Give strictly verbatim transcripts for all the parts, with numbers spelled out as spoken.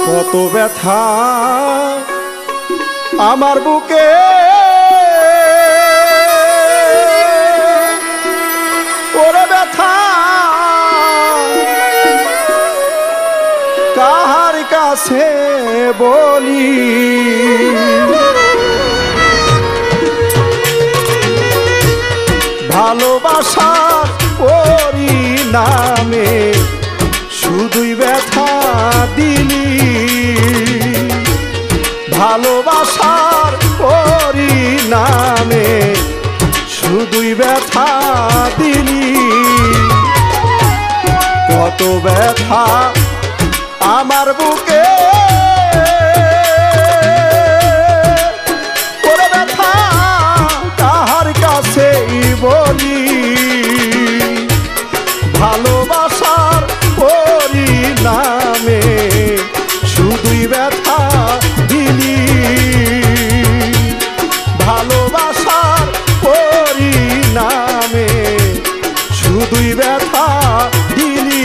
কত ব্যথা আমার বুকে, ওরে ব্যথা কাহার কাছে বলি। ভালোবাসার পরিণামে শুধুই ব্যথা দিলি, ভালোবাসার পরিণামে শুধুই ব্যথা দিলি। কত ব্যথা আমার বুকে, ওরে ব্যথা কাহার কাছেই বলি। ভালোবাসার পরিণামে শুধুই ব্যথা দিলি, ভালোবাসার পরিণামে শুধুই ব্যথা দিলি।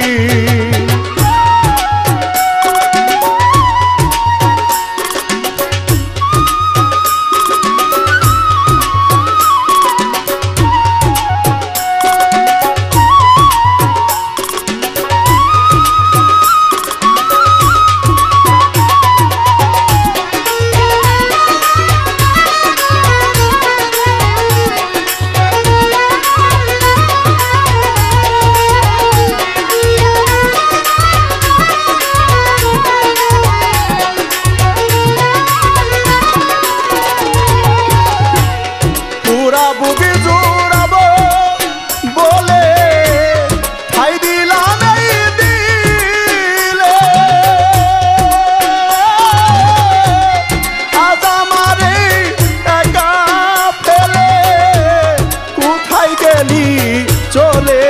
বুকে জোড়াবো বলে ঠাই দিলাম এই দিলে, আজ আমারে একা ফেলে কোথায় গেলি চলে।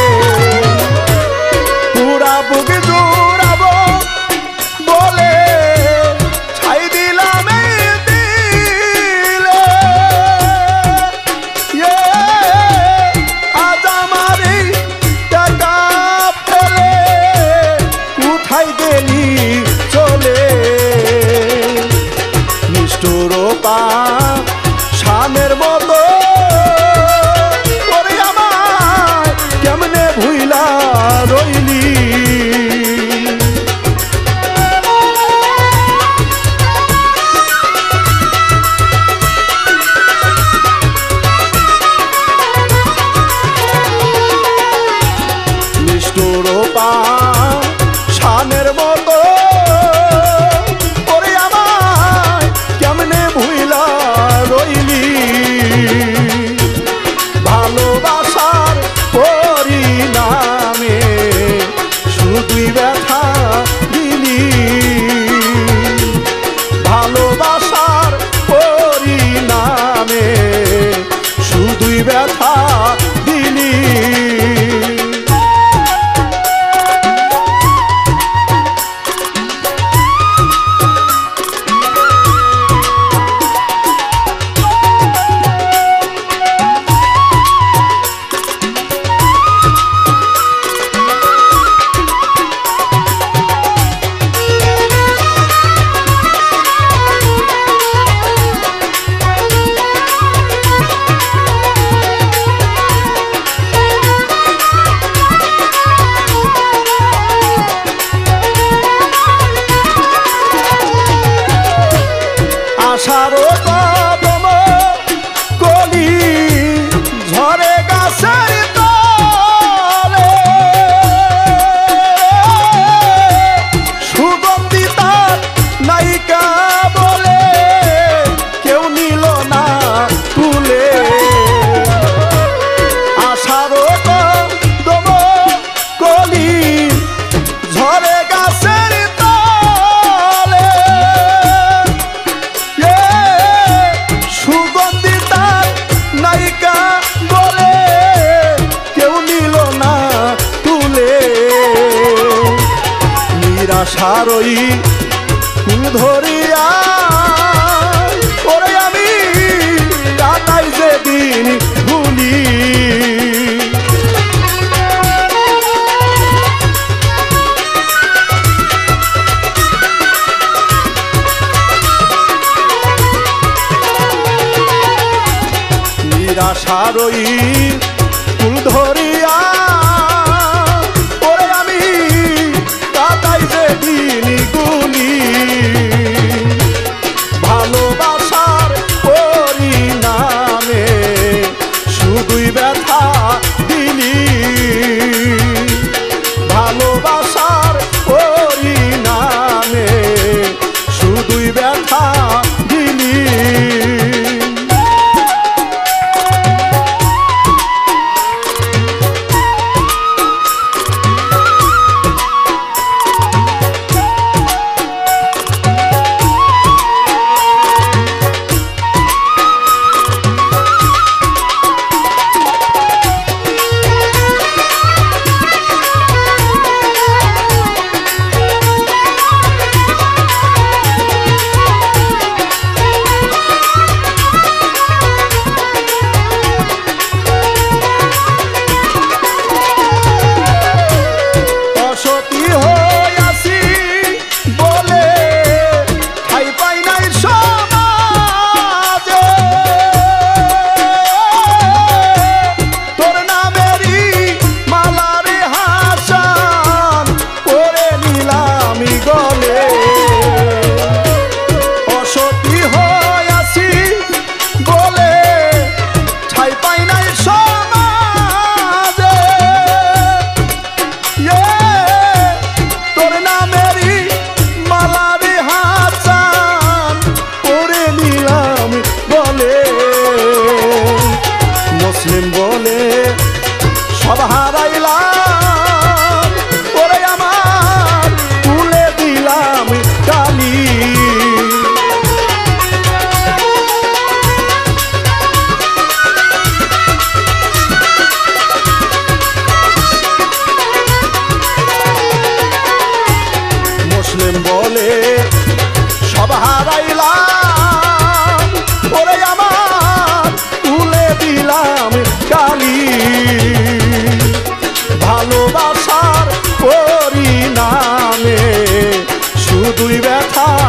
পুরা বুকে জোড়াবো বলে ঠাই দিলাম এই দিলে, আজ আমারে টাকা ফেলে কোথায় গেলি চলে। নিষ্ঠুর শানের মতো ওরে আমায় কেমনে ভুইলা রইলি। নিষ্ঠুর শানের মতো ওরে আমায় কেমনে ভুইলা রইলি। ভালোবাসার পরিণামে শুধুই ব্যথা দিলি, ভালোবাসার পরিণামে শুধুই ব্যথা দিলি। আশারও কদম কলি ঝরে গাছের তলে, সুগন্ধি তার নায়িকা বলে কেউ নিল না তুলে। আশারও কদম কলি ঝরে গাছের তলে, সুগন্ধি তার নায়িকা বলে কেউ নিল না তুলে। নিরাশারই ধরিয়া ওরে আমি কাটাই যেদিন ভুলি। আশারই ফুল ধরিয়া ওরে আমি কাটাই যে দিনগুলি ভালোবাসার পরিণামে শুধুই ব্যথা দিলি ভালোবাসার পরিণামে শুধুই ব্যথা দিলি মুসলিম বলে সব হারাইলাম ওরে আমার তুলে দিলাম কালি মুসলিম বলে সব হারাইলাম ওরে আমার তুলে দিলাম কালি ভালোবাসার পরিণামে শুধুই ব্যথা